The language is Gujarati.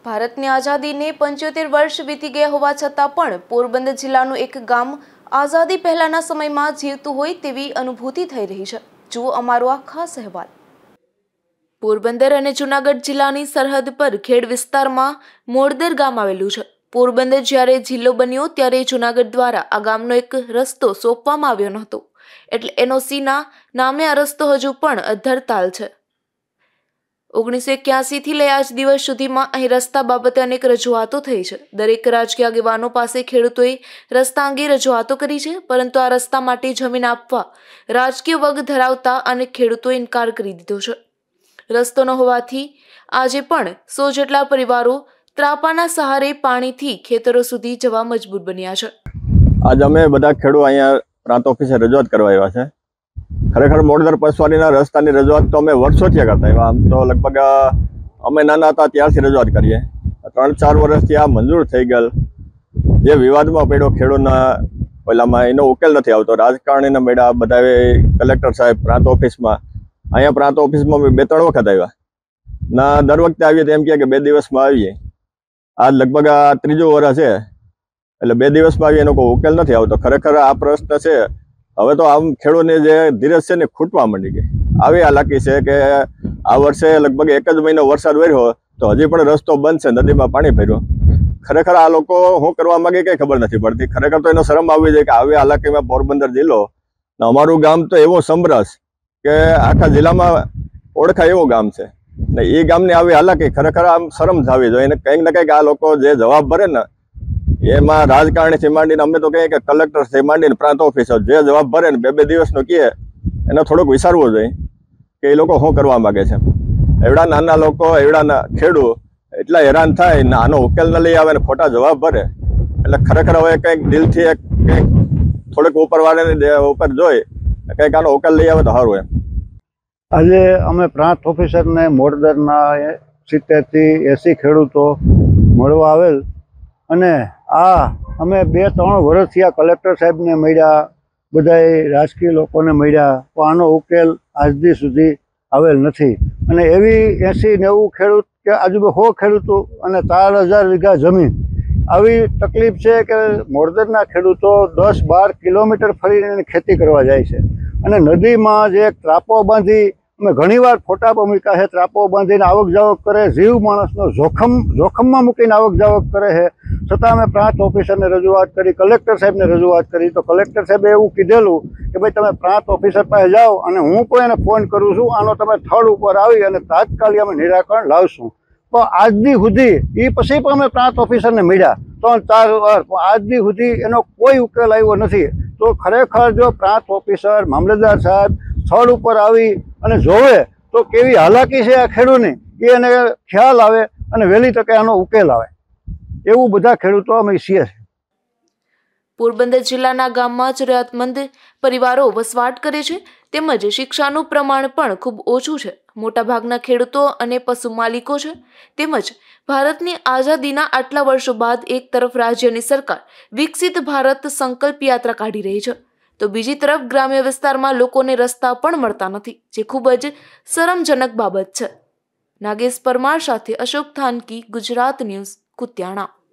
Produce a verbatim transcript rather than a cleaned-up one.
ભારતની આઝાદીને પંચોતેર વર્ષ વીતી ગયા હોવા છતાં પણ પોરબંદર જિલ્લાનું એક ગામ આઝાદી પહેલાના સમયમાં જીવતું હોય તેવી અનુભૂતિ થઈ રહી છે। જુઓ અમારો આ ખાસ અહેવાલ। પોરબંદર અને જૂનાગઢ જિલ્લાની સરહદ પર ખેડ વિસ્તારમાં મોડદર ગામ આવેલું છે। પોરબંદર જ્યારે જિલ્લો બન્યો ત્યારે જૂનાગઢ દ્વારા આ ગામનો એક રસ્તો સોંપવામાં આવ્યો નહોતો, એટલે એનઓસીના નામે આ રસ્તો હજુ પણ અધ્ધરતાલ છે। ઓગણીસો એક્યાસી થી લઈ આજ દિવસ સુધીમાં અહીં રસ્તા બાબતે અનેક રજૂઆતો થઈ છે। દરેક રાજકીય આગેવાનો પાસે ખેડૂતોએ રસ્તા અંગે રજૂઆતો કરી છે, પરંતુ આ રસ્તા માટે જમીન આપવા રાજકીય વગ ધરાવતા અનેક ખેડૂતોએ ઇનકાર કરી દીધો છે। રસ્તો ન હોવાથી આજે પણ સો જેટલા પરિવારો ત્રાપાના સહારે પાણીથી ખેતરો સુધી જવા મજબૂર બન્યા છે। આજ અમે બધા ખેડૂતો અહીંયા પ્રાંત ઓફિસે રજૂઆત કરવા આવ્યા છે। ખરેખર મોડદર પસવાડીના રસ્તાની રજૂઆત તો અમે વર્ષોથી કરતા આવ્યા। આમ તો લગભગ અમે નાના હતા ત્યારથી રજૂઆત કરીએ। ત્રણ ચાર વર્ષથી આ મંજૂર થઈ ગયેલ જે વિવાદમાં પડ્યો ખેડૂતના પહેલામાં એનો ઉકેલ નથી આવતો। રાજકારણીના મેળા બધા કલેક્ટર સાહેબ પ્રાંત ઓફિસમાં અહીંયા પ્રાંત ઓફિસમાં અમે બે ત્રણ વખત આવ્યા ના દર વખતે આવીએ તો એમ કહે કે બે દિવસમાં આવીએ। આ લગભગ આ ત્રીજું વર્ષ છે, એટલે બે દિવસમાં આવીએ એનો કોઈ ઉકેલ નથી આવતો। ખરેખર આ પ્રશ્ન છે હવે તો આમ ખેડૂતની જે ધીરજ છે ને ખૂટવા માંડી ગઈ। આવી હાલાકી છે કે આ વર્ષે લગભગ એક જ મહિનો વરસાદ વર્યો તો હજી પણ રસ્તો બંધ છે, નદીમાં પાણી ભર્યું। ખરેખર આ લોકો શું કરવા માંગે કંઈ ખબર નથી પડતી। ખરેખર તો એનો શરમ આવવી જોઈએ કે આવી હાલાકીમાં પોરબંદર જિલ્લો ને અમારું ગામ તો એવો સમરસ કે આખા જિલ્લામાં ઓળખાય એવું ગામ છે ને એ ગામની આવી હાલાકી ખરેખર આમ શરમ થવી જોઈએ। એને કંઈક ને કંઈક આ લોકો જે જવાબ ભરે ને એમાં રાજકારણીથી માંડીને અમે તો કહીએ કે કલેક્ટરથી માંડીને પ્રાંત ઓફિસર જે જવાબ ભરે ને બે બે દિવસનો કહે એને થોડુંક વિચારવું જોઈએ કે એ લોકો શું કરવા માગે છે। એવડા નાના લોકો એવડા ખેડૂત એટલા હેરાન થાય ને આનો ઉકેલ ન લઈ આવે ને ખોટા જવાબ ભરે, એટલે ખરેખર હવે કંઈક દિલથી એક કંઈક થોડુંક ઉપરવાળાની ઉપર જોઈ કંઈક આનો ઉકેલ લઈ આવે તો સારું એમ। આજે અમે પ્રાંત ઓફિસરને મોડદરના સિત્તેરથી એંસી ખેડૂતો મળવા આવેલ અને આ અમે બે ત્રણ વર્ષથી આ કલેક્ટર સાહેબને મળ્યા, બધાએ રાજકીય લોકોને મળ્યા, તો આનો ઉકેલ આજદી સુધી આવેલ નથી। અને એવી એંસી નેવું ખેડૂત કે આજુબાજુ સો ખેડૂતો અને ચાર હજાર વીઘા જમીન આવી તકલીફ છે કે મોડદરના ખેડૂતો દસ બાર કિલોમીટર ફરીને ખેતી કરવા જાય છે અને નદીમાં જે ત્રાપો બાંધી અમે ઘણીવાર ફોટા પણ મૂક્યા છે, ત્રાપો બાંધીને આવક જાવક કરે, જીવ માણસનો જોખમ જોખમમાં મૂકીને આવક જાવક કરે છે। છતાં અમે પ્રાંત ઓફિસરને રજૂઆત કરી, કલેક્ટર સાહેબને રજૂઆત કરી તો કલેક્ટર સાહેબે એવું કીધેલું કે ભાઈ તમે પ્રાંત ઓફિસર પાસે જાઓ અને હું પણ એને ફોન કરું છું, આનો તમે થડ ઉપર આવી અને તાત્કાલિક અમે નિરાકરણ લાવશું। તો આજદી સુધી એ પછી પણ અમે પ્રાંત ઓફિસરને મળ્યા ત્રણ ચાર વાર, પણ આજદી સુધી એનો કોઈ ઉકેલ આવ્યો નથી। તો ખરેખર જો પ્રાંત ઓફિસર મામલતદાર સાહેબ સ્થળ ઉપર આવી અને જોવે તો કેવી હાલાકી છે આ ખેડૂતની એ એને ખ્યાલ આવે અને વહેલી તકે આનો ઉકેલ આવે એવું બધા ખેડૂતો અમે ઈચ્છીએ છીએ। પોરબંદર જિલ્લાના ગામમાં જરૂરિયાતમંદ પરિવારો વસવાટ કરે છે, તેમજ શિક્ષાનું પ્રમાણ પણ ખૂબ ઓછું છે। મોટાભાગના ખેડૂતો અને પશુ માલિકો છે, તેમજ ભારતની આઝાદીના આટલા વર્ષો બાદ એક તરફ રાજ્યની સરકાર વિકસિત ભારત સંકલ્પ યાત્રા કાઢી રહી છે, તો બીજી તરફ ગ્રામ્ય વિસ્તારમાં લોકોને રસ્તા પણ મળતા નથી, જે ખૂબ જ શરમજનક બાબત છે। નાગેશ પરમાર સાથે અશોક થાનકી, ગુજરાત ન્યૂઝ, કુતિયાણા।